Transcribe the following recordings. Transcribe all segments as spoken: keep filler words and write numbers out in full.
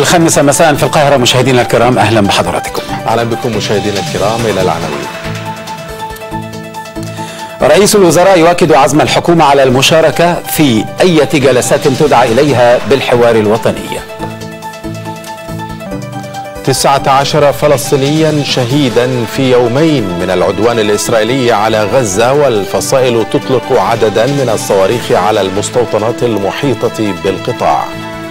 الخامسة مساء في القاهرة. مشاهدينا الكرام أهلا بحضراتكم. أهلا بكم مشاهدينا الكرام. إلى العناوين. رئيس الوزراء يؤكد عزم الحكومة على المشاركة في أي جلسات تدعى إليها بالحوار الوطني. تسعة عشر فلسطينيا شهيدا في يومين من العدوان الإسرائيلي على غزة، والفصائل تطلق عددا من الصواريخ على المستوطنات المحيطة بالقطاع.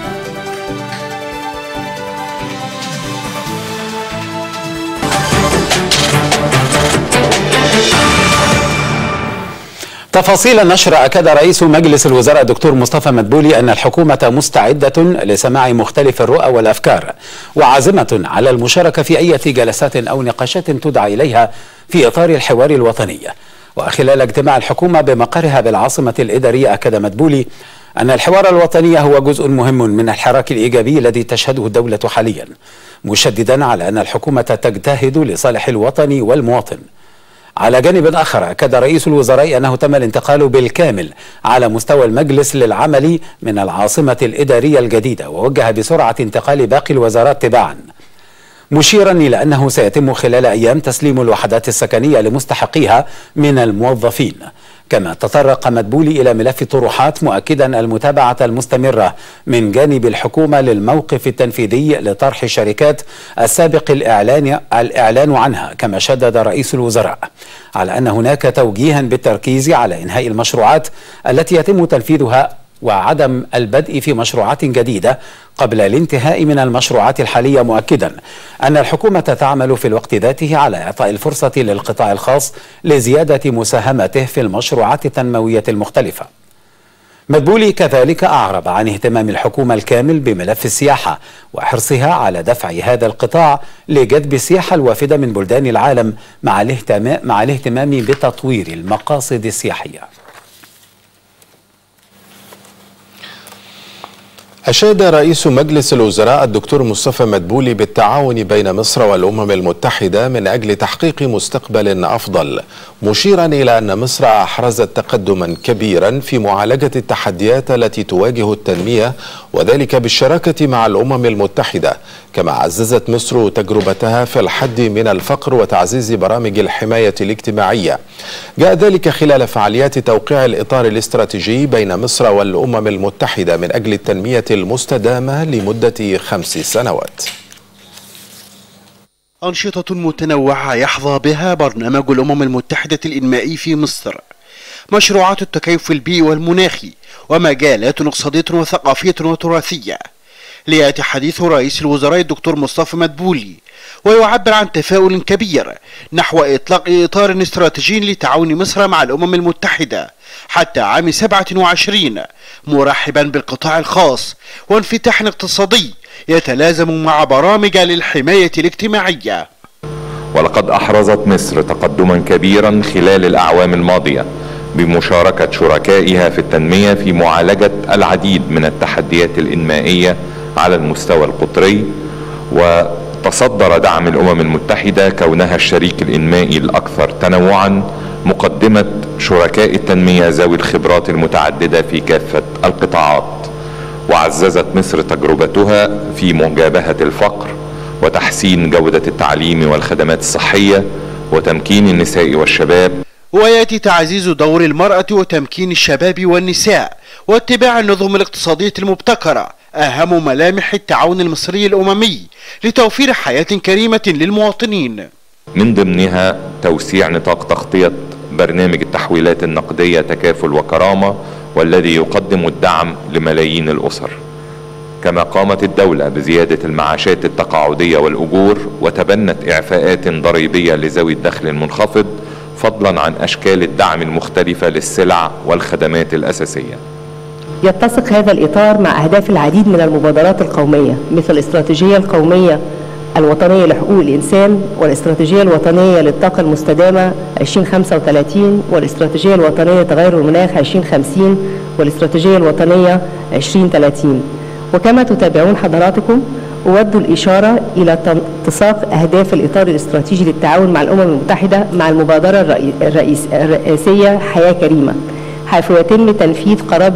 تفاصيل النشر. أكد رئيس مجلس الوزراء الدكتور مصطفى مدبولي أن الحكومة مستعدة لسماع مختلف الرؤى والأفكار وعازمة على المشاركة في أي جلسات أو نقاشات تدعى إليها في إطار الحوار الوطني. وخلال اجتماع الحكومة بمقرها بالعاصمة الإدارية، أكد مدبولي أن الحوار الوطني هو جزء مهم من الحراك الإيجابي الذي تشهده الدولة حاليا، مشددا على أن الحكومة تجتهد لصالح الوطن والمواطن. على جانب آخر، أكد رئيس الوزراء أنه تم الانتقال بالكامل على مستوى المجلس للعمل من العاصمة الإدارية الجديدة، ووجه بسرعة انتقال باقي الوزارات تباعا، مشيرا إلى أنه سيتم خلال أيام تسليم الوحدات السكنية لمستحقيها من الموظفين. كما تطرق مدبولي إلى ملف طروحات، مؤكدا المتابعة المستمرة من جانب الحكومة للموقف التنفيذي لطرح الشركات السابق الإعلان, الإعلان عنها. كما شدد رئيس الوزراء على أن هناك توجيها بالتركيز على إنهاء المشروعات التي يتم تنفيذها وعدم البدء في مشروعات جديدة قبل الانتهاء من المشروعات الحالية، مؤكدا أن الحكومة تعمل في الوقت ذاته على إعطاء الفرصة للقطاع الخاص لزيادة مساهمته في المشروعات التنموية المختلفة. مدبولي كذلك أعرب عن اهتمام الحكومة الكامل بملف السياحة وحرصها على دفع هذا القطاع لجذب السياحة الوافدة من بلدان العالم مع الاهتمام, مع الاهتمام بتطوير المقاصد السياحية. أشاد رئيس مجلس الوزراء الدكتور مصطفى مدبولي بالتعاون بين مصر والأمم المتحدة من أجل تحقيق مستقبل أفضل، مشيرا إلى أن مصر أحرزت تقدما كبيرا في معالجة التحديات التي تواجه التنمية، وذلك بالشراكة مع الأمم المتحدة. كما عززت مصر تجربتها في الحد من الفقر وتعزيز برامج الحماية الاجتماعية. جاء ذلك خلال فعاليات توقيع الإطار الاستراتيجي بين مصر والأمم المتحدة من أجل التنمية المستدامة لمدة خمس سنوات. أنشطة متنوعة يحظى بها برنامج الأمم المتحدة الإنمائي في مصر، مشروعات التكيف البيئي والمناخي، ومجالات اقتصادية وثقافية وتراثية. ليأتي حديث رئيس الوزراء الدكتور مصطفى مدبولي ويعبر عن تفاؤل كبير نحو إطلاق إطار استراتيجي لتعاون مصر مع الأمم المتحدة حتى عام سبعة وعشرين، مرحبا بالقطاع الخاص وانفتاح اقتصادي يتلازم مع برامج للحماية الاجتماعية. ولقد أحرزت مصر تقدما كبيرا خلال الأعوام الماضية بمشاركة شركائها في التنمية في معالجة العديد من التحديات الإنمائية على المستوى القطري، وتصدر دعم الأمم المتحدة كونها الشريك الإنمائي الأكثر تنوعا، مقدمة شركاء التنمية ذوي الخبرات المتعددة في كافة القطاعات. وعززت مصر تجربتها في مجابهة الفقر وتحسين جودة التعليم والخدمات الصحية وتمكين النساء والشباب. ويأتي تعزيز دور المرأة وتمكين الشباب والنساء واتباع النظم الاقتصادية المبتكرة أهم ملامح التعاون المصري الأممي لتوفير حياة كريمة للمواطنين، من ضمنها توسيع نطاق تغطية برنامج التحويلات النقدية تكافل وكرامة، والذي يقدم الدعم لملايين الأسر. كما قامت الدولة بزيادة المعاشات التقاعدية والأجور، وتبنت إعفاءات ضريبية لذوي الدخل المنخفض، فضلا عن أشكال الدعم المختلفة للسلع والخدمات الأساسية. يتسق هذا الإطار مع أهداف العديد من المبادرات القومية، مثل الاستراتيجية القومية الوطنية لحقوق الإنسان، والاستراتيجية الوطنية للطاقة المستدامة عشرين خمسة وثلاثين، والاستراتيجية الوطنية لتغير المناخ عشرين خمسين، والاستراتيجية الوطنية عشرين ثلاثين. وكما تتابعون حضراتكم، أود الإشارة إلى اتساق أهداف الإطار الاستراتيجي للتعاون مع الأمم المتحدة مع المبادرة الرئيس الرئيسية حياة كريمة، حيث يتم تنفيذ قرابة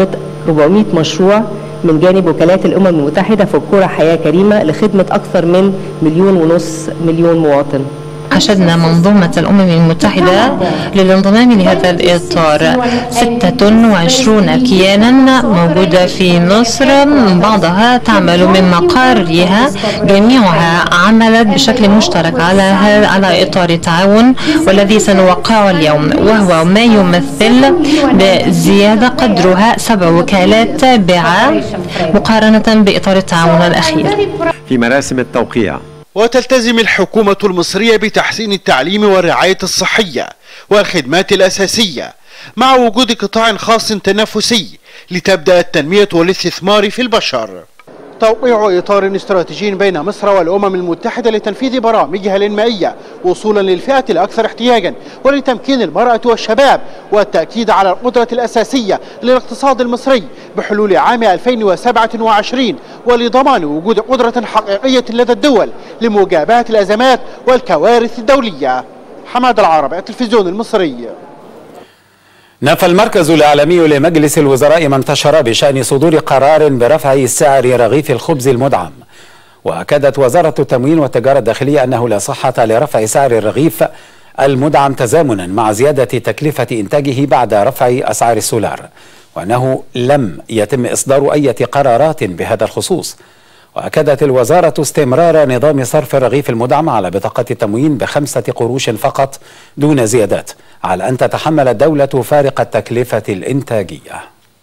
أربعمائة مشروع من جانب وكالات الأمم المتحدة في القرى حياة كريمة لخدمة أكثر من مليون ونص مليون مواطن. أشدنا منظومة الأمم المتحدة للانضمام لهذا الإطار. ستة وعشرين كيانا موجودة في مصر، بعضها تعمل من مقارها، جميعها عملت بشكل مشترك على على إطار التعاون والذي سنوقعه اليوم، وهو ما يمثل بزيادة قدرها سبع وكالات تابعة مقارنة بإطار التعاون الأخير. في مراسم التوقيع وتلتزم الحكومة المصرية بتحسين التعليم والرعاية الصحية والخدمات الأساسية مع وجود قطاع خاص تنافسي لتبدأ التنمية والاستثمار في البشر. توقيع إطار استراتيجي بين مصر والأمم المتحدة لتنفيذ برامجها الإنمائية وصولا للفئة الأكثر احتياجا ولتمكين المرأة والشباب والتأكيد على القدرة الأساسية للاقتصاد المصري بحلول عام ألفين وسبعة وعشرين ولضمان وجود قدرة حقيقية لدى الدول لمجابهة الأزمات والكوارث الدولية. حماد العرب، التلفزيون المصري. نفى المركز الإعلامي لمجلس الوزراء ما انتشر بشأن صدور قرار برفع سعر رغيف الخبز المدعم، وأكدت وزارة التموين والتجارة الداخلية أنه لا صحة لرفع سعر الرغيف المدعم تزامنا مع زيادة تكلفة إنتاجه بعد رفع أسعار السولار، وأنه لم يتم إصدار أي قرارات بهذا الخصوص. وأكدت الوزارة استمرار نظام صرف الرغيف المدعم على بطاقة التموين بخمسة قروش فقط دون زيادات، على أن تتحمل الدولة فارق التكلفة الإنتاجية.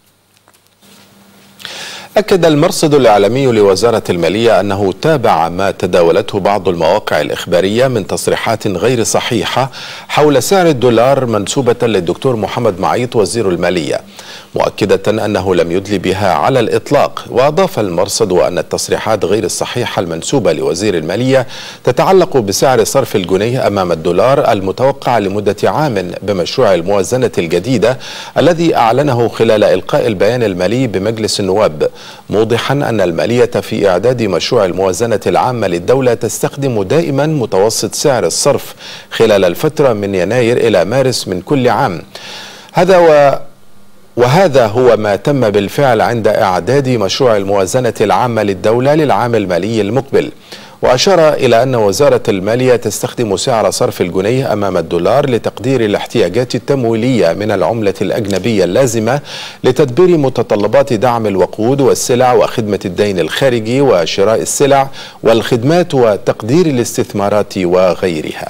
أكد المرصد الإعلامي لوزارة المالية أنه تابع ما تداولته بعض المواقع الإخبارية من تصريحات غير صحيحة حول سعر الدولار منسوبة للدكتور محمد معيط وزير المالية، مؤكدة أنه لم يدلي بها على الإطلاق. وأضاف المرصد أن التصريحات غير الصحيحة المنسوبة لوزير المالية تتعلق بسعر صرف الجنيه أمام الدولار المتوقع لمدة عام بمشروع الموازنة الجديدة الذي أعلنه خلال إلقاء البيان المالي بمجلس النواب، موضحا أن المالية في إعداد مشروع الموازنة العامة للدولة تستخدم دائما متوسط سعر الصرف خلال الفترة من يناير إلى مارس من كل عام. هذا و وهذا هو ما تم بالفعل عند إعداد مشروع الموازنة العامة للدولة للعام المالي المقبل. وأشار إلى أن وزارة المالية تستخدم سعر صرف الجنيه أمام الدولار لتقدير الاحتياجات التمويلية من العملة الأجنبية اللازمة لتدبير متطلبات دعم الوقود والسلع وخدمة الدين الخارجي وشراء السلع والخدمات وتقدير الاستثمارات وغيرها.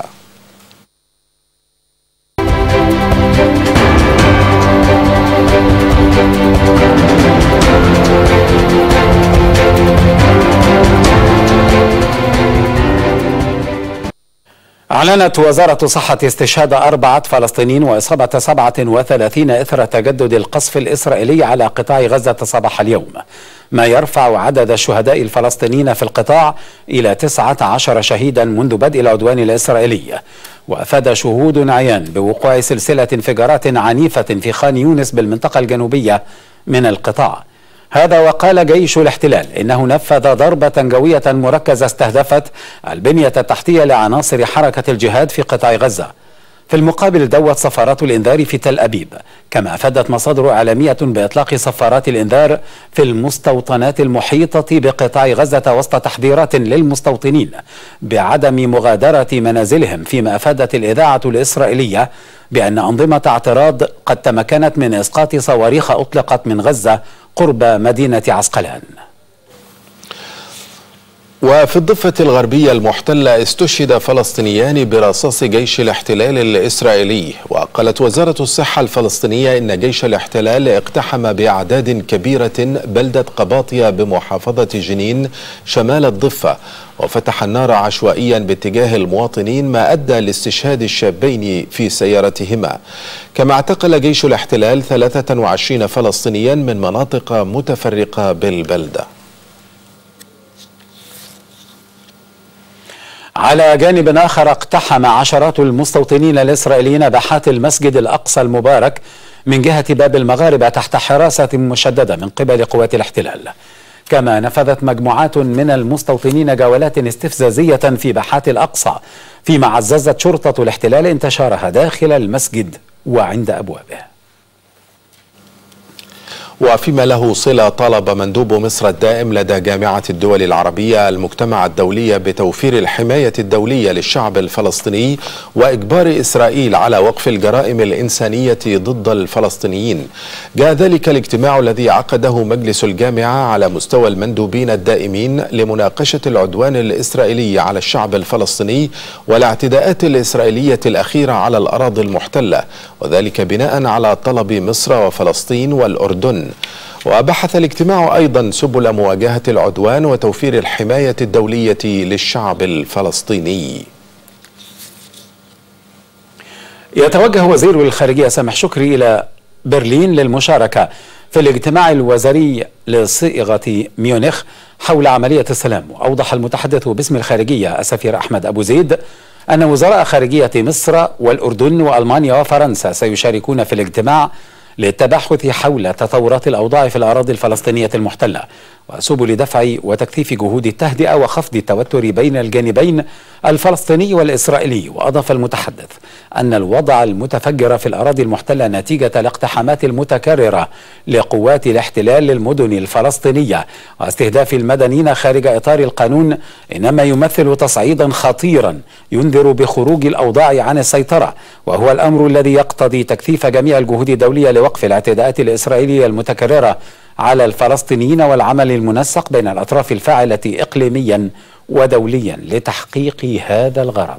أعلنت وزارة الصحة استشهاد أربعة فلسطينيين وإصابة سبعة وثلاثين إثر تجدد القصف الإسرائيلي على قطاع غزة صباح اليوم، ما يرفع عدد الشهداء الفلسطينيين في القطاع إلى تسعة عشر شهيدا منذ بدء العدوان الإسرائيلي. وأفاد شهود عيان بوقوع سلسلة انفجارات عنيفة في خان يونس بالمنطقة الجنوبية من القطاع. هذا وقال جيش الاحتلال إنه نفذ ضربة جوية مركزة استهدفت البنية التحتية لعناصر حركة الجهاد في قطاع غزة. في المقابل دوت صفارات الإنذار في تل أبيب، كما أفادت مصادر إعلامية بإطلاق صفارات الإنذار في المستوطنات المحيطة بقطاع غزة وسط تحذيرات للمستوطنين بعدم مغادرة منازلهم، فيما أفادت الإذاعة الإسرائيلية بأن أنظمة اعتراض قد تمكنت من إسقاط صواريخ أطلقت من غزة قرب مدينة عسقلان. وفي الضفة الغربية المحتلة استشهد فلسطينيان برصاص جيش الاحتلال الإسرائيلي. وقالت وزارة الصحة الفلسطينية إن جيش الاحتلال اقتحم بأعداد كبيرة بلدة قباطية بمحافظة جنين شمال الضفة، وفتح النار عشوائيا باتجاه المواطنين، ما أدى لاستشهاد الشابين في سيارتهما. كما اعتقل جيش الاحتلال ثلاثة وعشرين فلسطينيا من مناطق متفرقة بالبلدة. على جانب آخر، اقتحم عشرات المستوطنين الإسرائيليين باحات المسجد الأقصى المبارك من جهة باب المغاربة تحت حراسة مشددة من قبل قوات الاحتلال. كما نفذت مجموعات من المستوطنين جولات استفزازية في باحات الأقصى، فيما عززت شرطة الاحتلال انتشارها داخل المسجد وعند أبوابه. وفيما له صلة، طالب مندوب مصر الدائم لدى جامعة الدول العربية المجتمع الدولي بتوفير الحماية الدولية للشعب الفلسطيني وإجبار إسرائيل على وقف الجرائم الإنسانية ضد الفلسطينيين. جاء ذلك الاجتماع الذي عقده مجلس الجامعة على مستوى المندوبين الدائمين لمناقشة العدوان الإسرائيلي على الشعب الفلسطيني والاعتداءات الإسرائيلية الأخيرة على الأراضي المحتلة، وذلك بناء على طلب مصر وفلسطين والأردن. وبحث الاجتماع أيضا سبل مواجهة العدوان وتوفير الحماية الدولية للشعب الفلسطيني. يتوجه وزير الخارجية سامح شكري إلى برلين للمشاركة في الاجتماع الوزاري لصيغة ميونخ حول عملية السلام. وأوضح المتحدث باسم الخارجية السفير أحمد أبو زيد أن وزراء خارجية مصر والأردن وألمانيا وفرنسا سيشاركون في الاجتماع للتباحث حول تطورات الأوضاع في الأراضي الفلسطينية المحتلة وسبل دفع وتكثيف جهود التهدئة وخفض التوتر بين الجانبين الفلسطيني والإسرائيلي. وأضاف المتحدث أن الوضع المتفجر في الأراضي المحتلة نتيجة الاقتحامات المتكررة لقوات الاحتلال للمدن الفلسطينية واستهداف المدنيين خارج إطار القانون إنما يمثل تصعيدا خطيرا ينذر بخروج الأوضاع عن السيطرة، وهو الأمر الذي يقتضي تكثيف جميع الجهود الدولية لوقف الاعتداءات الإسرائيلية المتكررة على الفلسطينيين والعمل المنسق بين الأطراف الفاعلة إقليميا ودوليا لتحقيق هذا الغرض.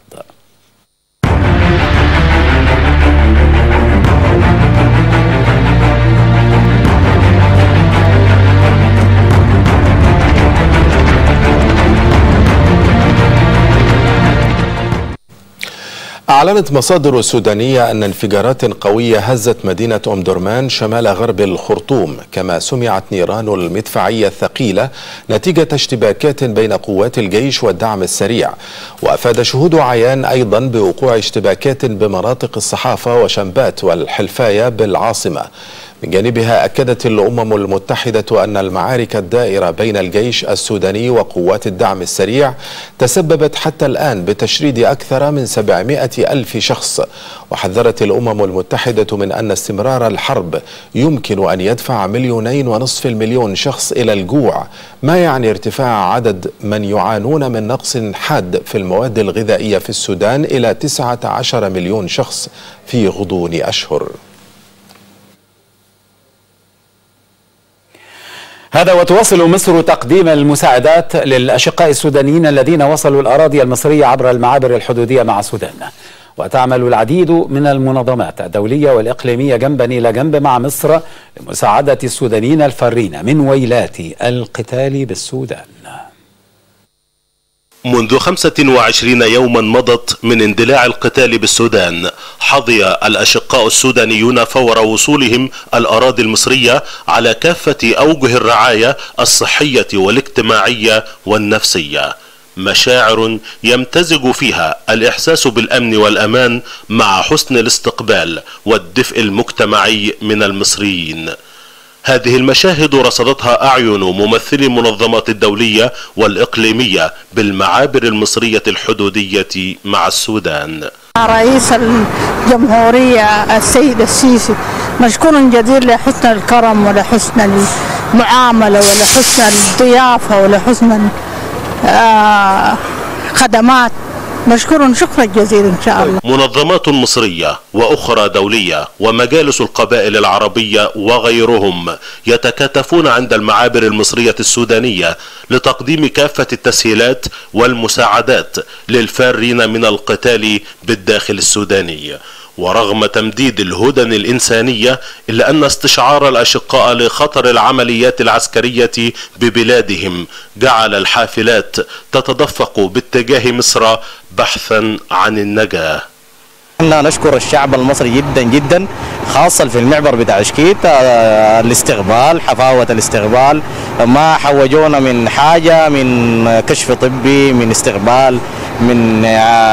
أعلنت مصادر سودانية أن انفجارات قوية هزت مدينة أم درمان شمال غرب الخرطوم، كما سمعت نيران المدفعية الثقيلة نتيجة اشتباكات بين قوات الجيش والدعم السريع. وأفاد شهود عيان أيضا بوقوع اشتباكات بمناطق الصحافة وشنبات والحلفاية بالعاصمة. من جانبها أكدت الأمم المتحدة أن المعارك الدائرة بين الجيش السوداني وقوات الدعم السريع تسببت حتى الآن بتشريد أكثر من سبعمائة ألف شخص. وحذرت الأمم المتحدة من أن استمرار الحرب يمكن أن يدفع مليونين ونصف المليون شخص إلى الجوع، ما يعني ارتفاع عدد من يعانون من نقص حاد في المواد الغذائية في السودان إلى تسعة عشر مليون شخص في غضون أشهر. هذا وتواصل مصر تقديم المساعدات للأشقاء السودانيين الذين وصلوا الأراضي المصرية عبر المعابر الحدودية مع السودان. وتعمل العديد من المنظمات الدولية والإقليمية جنبا إلى جنب مع مصر لمساعدة السودانيين الفارين من ويلات القتال بالسودان. منذ خمسة وعشرين يوما مضت من اندلاع القتال بالسودان، حظي الأشقاء السودانيون فور وصولهم الأراضي المصرية على كافة أوجه الرعاية الصحية والاجتماعية والنفسية، مشاعر يمتزج فيها الإحساس بالأمن والأمان مع حسن الاستقبال والدفء المجتمعي من المصريين. هذه المشاهد رصدتها أعين ممثلي المنظمات الدولية والإقليمية بالمعابر المصرية الحدودية مع السودان. رئيس الجمهورية السيد السيسي مشكور جزيل لحسن الكرم ولحسن المعاملة ولحسن الضيافة ولحسن الخدمات، مشكور شكرا جزيلا إن شاء الله. منظمات مصرية وأخرى دولية ومجالس القبائل العربية وغيرهم يتكاتفون عند المعابر المصرية السودانية لتقديم كافة التسهيلات والمساعدات للفارين من القتال بالداخل السوداني. ورغم تمديد الهدن الإنسانية إلا أن استشعار الأشقاء لخطر العمليات العسكرية ببلادهم جعل الحافلات تتدفق باتجاه مصر بحثا عن النجاة. احنا نشكر الشعب المصري جدا جدا، خاصة في المعبر بتاع شكيت، الاستقبال، حفاوة الاستقبال، ما حوجونا من حاجة، من كشف طبي، من استقبال، من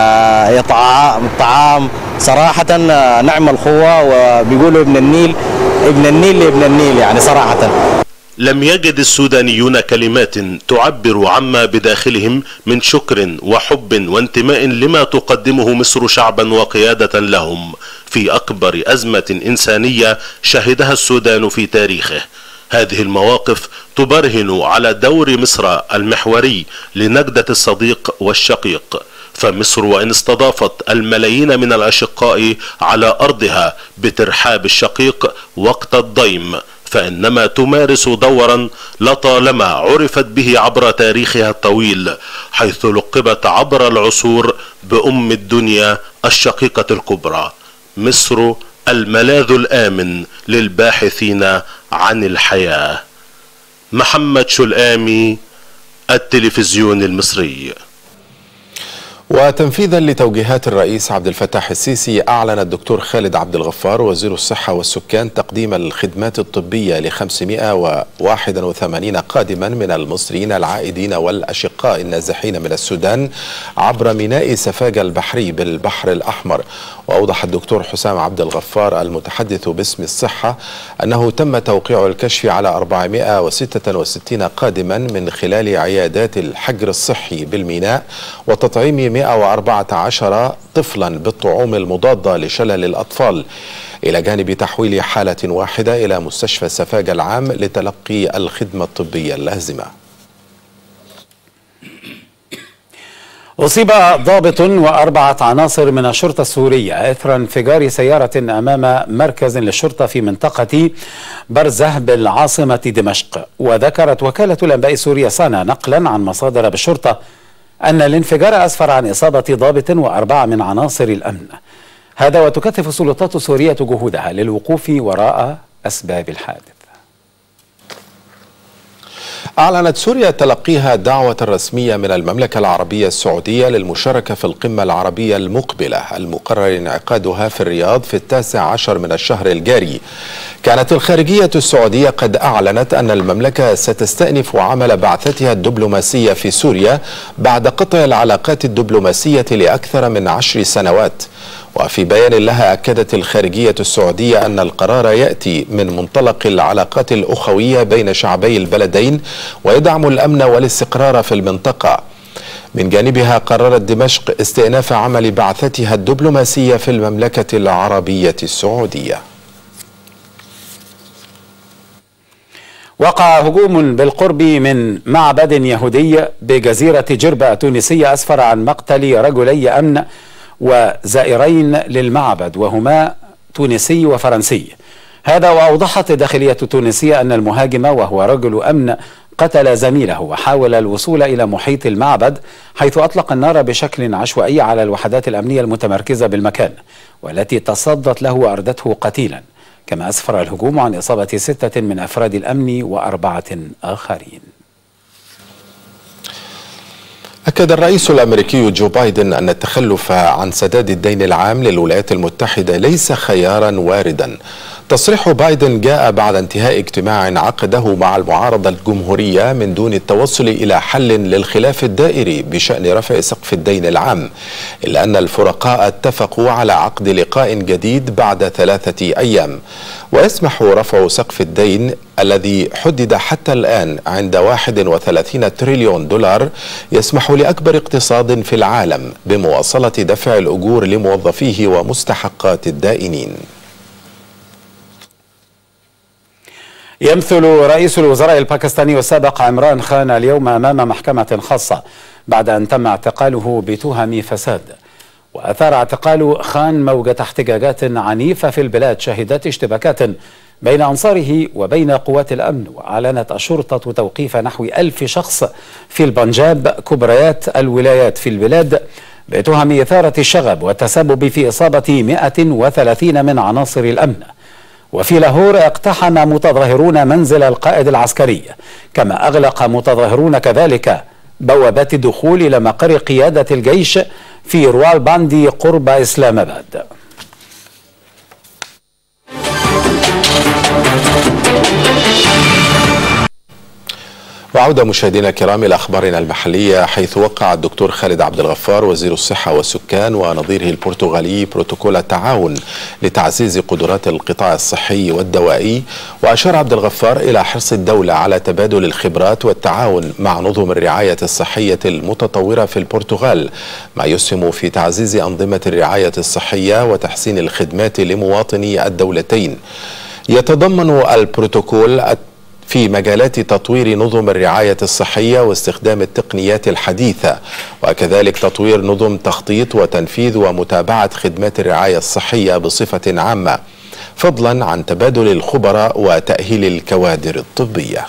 طعام. صراحة نعم الخوة، وبيقولوا ابن النيل ابن النيل لابن النيل، يعني صراحة. لم يجد السودانيون كلمات تعبر عما بداخلهم من شكر وحب وانتماء لما تقدمه مصر شعبا وقيادة لهم في أكبر أزمة إنسانية شهدها السودان في تاريخه. هذه المواقف تبرهن على دور مصر المحوري لنجدة الصديق والشقيق، فمصر وإن استضافت الملايين من الأشقاء على أرضها بترحاب الشقيق وقت الضيم، فإنما تمارس دورا لطالما عرفت به عبر تاريخها الطويل، حيث لقبت عبر العصور بأم الدنيا الشقيقة الكبرى. مصر الملاذ الآمن للباحثين عن الحياة. محمد شلآمي، التلفزيون المصري. وتنفيذا لتوجيهات الرئيس عبد الفتاح السيسي، أعلن الدكتور خالد عبد الغفار وزير الصحة والسكان تقديم الخدمات الطبية ل خمسمائة وواحد وثمانين قادما من المصريين العائدين والأشقاء النازحين من السودان عبر ميناء سفاجة البحري بالبحر الأحمر. وأوضح الدكتور حسام عبد الغفار المتحدث باسم الصحة أنه تم توقيع الكشف على أربعمائة وستة وستين قادما من خلال عيادات الحجر الصحي بالميناء، وتطعيم مائة وأربعة عشر طفلا بالطعوم المضادة لشلل الأطفال، إلى جانب تحويل حالة واحدة إلى مستشفى سفاجة العام لتلقي الخدمة الطبية اللازمة. أصيب ضابط وأربعة عناصر من الشرطة السورية إثر انفجار سيارة أمام مركز للشرطة في منطقة برزه بالعاصمة دمشق. وذكرت وكالة الأنباء السورية سانا نقلا عن مصادر بالشرطة أن الانفجار أسفر عن إصابة ضابط وأربعة من عناصر الأمن. هذا وتكثف السلطات السورية جهودها للوقوف وراء أسباب الحادث. أعلنت سوريا تلقيها دعوة رسمية من المملكة العربية السعودية للمشاركة في القمة العربية المقبلة المقرر انعقادها في الرياض في التاسع عشر من الشهر الجاري. كانت الخارجية السعودية قد أعلنت أن المملكة ستستأنف عمل بعثتها الدبلوماسية في سوريا بعد قطع العلاقات الدبلوماسية لأكثر من عشر سنوات. وفي بيان لها أكدت الخارجية السعودية أن القرار يأتي من منطلق العلاقات الأخوية بين شعبي البلدين ويدعم الأمن والاستقرار في المنطقة. من جانبها قررت دمشق استئناف عمل بعثتها الدبلوماسية في المملكة العربية السعودية. وقع هجوم بالقرب من معبد يهودي بجزيرة جربة التونسية أسفر عن مقتل رجلي أمن وزائرين للمعبد وهما تونسي وفرنسي. هذا وأوضحت الداخلية التونسية أن المهاجم وهو رجل أمن قتل زميله وحاول الوصول إلى محيط المعبد، حيث أطلق النار بشكل عشوائي على الوحدات الأمنية المتمركزة بالمكان والتي تصدت له وأردته قتيلا. كما أسفر الهجوم عن إصابة ستة من أفراد الأمن وأربعة آخرين. أكد الرئيس الأمريكي جو بايدن أن التخلف عن سداد الدين العام للولايات المتحدة ليس خيارا واردا. تصريح بايدن جاء بعد انتهاء اجتماع عقده مع المعارضة الجمهورية من دون التوصل إلى حل للخلاف الدائري بشأن رفع سقف الدين العام، إلا أن الفرقاء اتفقوا على عقد لقاء جديد بعد ثلاثة أيام. ويسمح رفع سقف الدين الذي حدد حتى الآن عند واحد وثلاثين تريليون دولار يسمح لأكبر اقتصاد في العالم بمواصلة دفع الأجور لموظفيه ومستحقات الدائنين. يمثل رئيس الوزراء الباكستاني السابق عمران خان اليوم أمام محكمة خاصة بعد أن تم اعتقاله بتهم فساد. وأثار اعتقال خان موجة احتجاجات عنيفة في البلاد شهدت اشتباكات بين أنصاره وبين قوات الأمن. وأعلنت الشرطة توقيف نحو ألف شخص في البنجاب كبريات الولايات في البلاد بتهم إثارة الشغب والتسبب في إصابة مئة وثلاثين من عناصر الأمن. وفي لاهور اقتحم متظاهرون منزل القائد العسكري، كما أغلق متظاهرون كذلك بوابات الدخول إلى مقر قيادة الجيش في روال باندي قرب إسلام آباد. وعودة مشاهدينا الكرام إلى أخبارنا المحلية، حيث وقع الدكتور خالد عبد الغفار وزير الصحة والسكان ونظيره البرتغالي بروتوكول التعاون لتعزيز قدرات القطاع الصحي والدوائي. وأشار عبد الغفار إلى حرص الدولة على تبادل الخبرات والتعاون مع نظم الرعاية الصحية المتطورة في البرتغال، ما يسهم في تعزيز أنظمة الرعاية الصحية وتحسين الخدمات لمواطني الدولتين. يتضمن البروتوكول في مجالات تطوير نظم الرعاية الصحية واستخدام التقنيات الحديثة، وكذلك تطوير نظم تخطيط وتنفيذ ومتابعة خدمات الرعاية الصحية بصفة عامة، فضلا عن تبادل الخبراء وتأهيل الكوادر الطبية.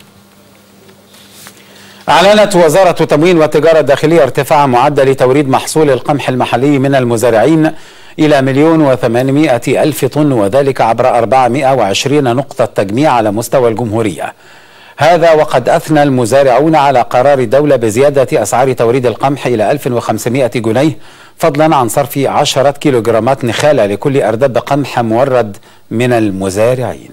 أعلنت وزارة التموين والتجارة الداخلية ارتفاع معدل توريد محصول القمح المحلي من المزارعين إلى مليون وثمانمائة ألف طن، وذلك عبر أربعمائة وعشرين نقطة تجميع على مستوى الجمهورية. هذا وقد أثنى المزارعون على قرار الدولة بزيادة أسعار توريد القمح إلى ألف وخمسمائة جنيه، فضلا عن صرف عشرة كيلوغرامات نخالة لكل أردب قمح مورد من المزارعين.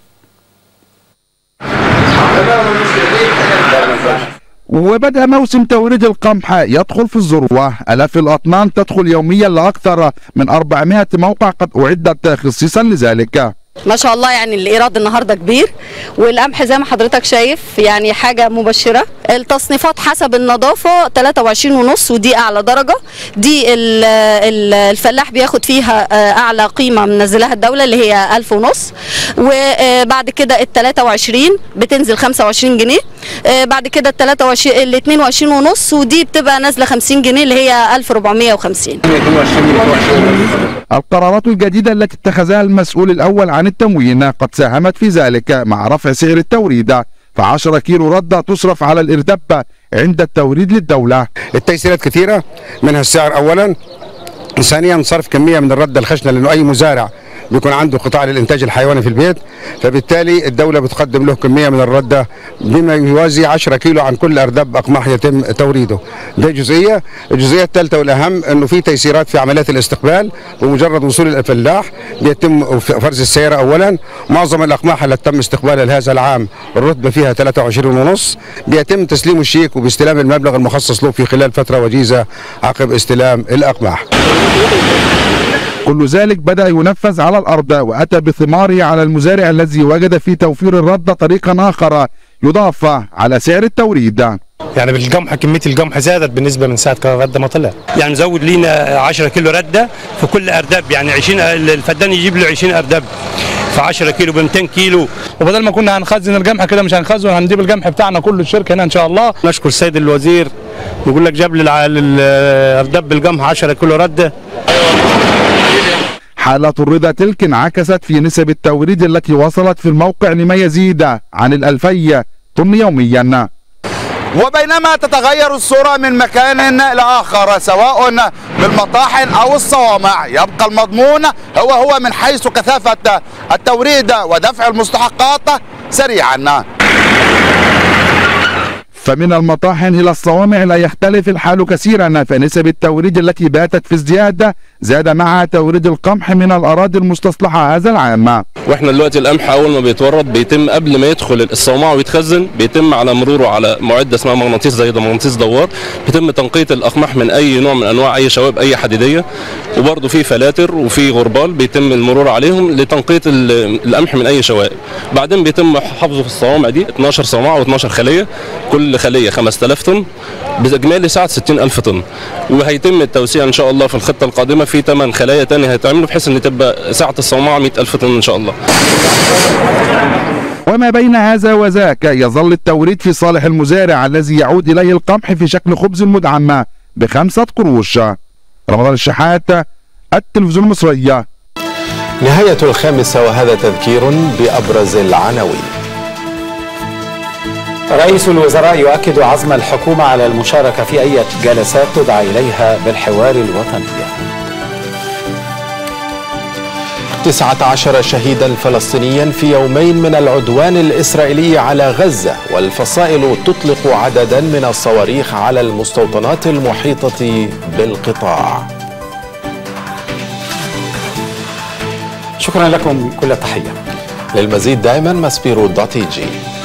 وبدأ موسم توريد القمح يدخل في الذروة. آلاف الأطنان تدخل يوميا لأكثر من أربعمائة موقع قد أعدت خصيصا لذلك. ما شاء الله، يعني الإيراد النهارده كبير، والقمح زي ما حضرتك شايف يعني حاجة مبشرة. التصنيفات حسب النظافة ثلاثة وعشرين ونص، ودي أعلى درجة. دي الفلاح بياخد فيها أعلى قيمة منزلها الدولة اللي هي ألف ونص، وبعد كده ال ثلاثة وعشرين بتنزل خمسة وعشرين جنيه، بعد كده ال ثلاثة وعشرين ال اثنين وعشرين ونص، ودي بتبقى نازلة خمسين جنيه اللي هي ألف وأربعمائة وخمسين. القرارات الجديدة التي اتخذها المسؤول الأول عن التموين قد ساهمت في ذلك مع رفع سعر التوريد، فعشرة كيلو ردة تصرف على الإردب عند التوريد للدولة. التيسيرات كثيرة، منها السعر أولا، ثانيا صرف كمية من الردة الخشنة، لأنه أي مزارع بيكون عنده قطاع للإنتاج الحيواني في البيت، فبالتالي الدولة بتقدم له كمية من الردة بما يوازي عشرة كيلو عن كل أردب أقماح يتم توريده. ده جزئية. الجزئية الثالثة والأهم أنه في تيسيرات في عمليات الاستقبال، بمجرد وصول الفلاح بيتم فرز السيارة أولا. معظم الأقماح التي تم استقبالها لهذا العام الرتبة فيها ثلاثة وعشرين ونص، بيتم تسليم الشيك وباستلام المبلغ المخصص له في خلال فترة وجيزة عقب استلام الأقماح. كل ذلك بدأ ينفذ على الأرض، وأتى بثماره على المزارع الذي وجد في توفير الردة طريقا آخر يضاف على سعر التوريد. يعني بالقمح كمية القمح زادت بالنسبة من ساعة كان الردة ما طلع، يعني نزود لينا عشرة كيلو ردة في كل أردب، يعني عشرين الفدان يجيب له عشرين أردب في عشرة كيلو ب مئتين كيلو، وبدل ما كنا هنخزن القمح كده مش هنخزن، هنجيب القمح بتاعنا كله الشركة هنا إن شاء الله. نشكر السيد الوزير، بيقول لك جاب لي الأردب بالقمح عشرة كيلو ردة. حالة الرضا تلك انعكست في نسب التوريد التي وصلت في الموقع لما يزيد عن الألفي طن يوميا. وبينما تتغير الصورة من مكان لآخر سواء بالمطاحن أو الصوامع، يبقى المضمون هو هو من حيث كثافة التوريد ودفع المستحقات سريعا. فمن المطاحن إلى الصوامع لا يختلف الحال كثيرا، فنسب التوريد التي باتت في ازدياد زاد مع توريد القمح من الأراضي المستصلحة هذا العام. واحنا دلوقتي القمح أول ما بيتورد بيتم قبل ما يدخل الصومعة ويتخزن، بيتم على مروره على معدة اسمها مغناطيس زي ده مغناطيس دوار، بيتم تنقية الأقماح من أي نوع من أنواع أي شوائب أي حديدية، وبرضه في فلاتر وفي غربال بيتم المرور عليهم لتنقية القمح من أي شوائب. بعدين بيتم حفظه في الصوامع دي اثناشر صومعة و12 خلية، كل خلية خمسة آلاف طن بإجمالي سعة ستين ألف طن، وهيتم التوسيع إن شاء الله في الخطة القادمة في ثمان خلايا تانية هيتعملوا بحيث إن تبقى سعة الصومعة مئة ألف طن إن شاء الله. وما بين هذا وذاك يظل التوريد في صالح المزارع الذي يعود إليه القمح في شكل خبز مدعم بخمسة قروش. رمضان الشحات، التلفزيون المصري. نهاية الخامسة وهذا تذكير بأبرز العناوين. رئيس الوزراء يؤكد عزم الحكومة على المشاركة في أي جلسات تدعى إليها بالحوار الوطني. تسعة عشر شهيدا فلسطينيا في يومين من العدوان الإسرائيلي على غزة، والفصائل تطلق عددا من الصواريخ على المستوطنات المحيطة بالقطاع. شكرا لكم، كل التحية. للمزيد دائما ماسبيرو دوت تي جي.